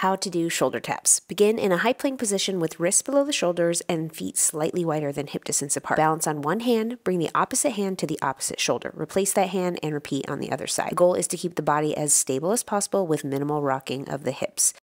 How to do shoulder taps. Begin in a high plank position with wrists below the shoulders and feet slightly wider than hip distance apart. Balance on one hand, bring the opposite hand to the opposite shoulder. Replace that hand and repeat on the other side. The goal is to keep the body as stable as possible with minimal rocking of the hips.